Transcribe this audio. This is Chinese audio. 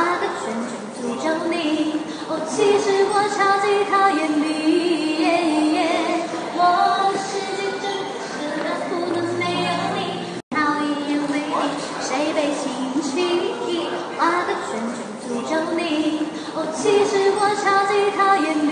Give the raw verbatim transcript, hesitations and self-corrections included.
画个圈圈诅咒你。哦，其实我超级讨厌你。我的世界真是的不能没有你。好一眼为你，谁被轻轻画个圈圈诅咒你。哦，其实我超级讨厌你。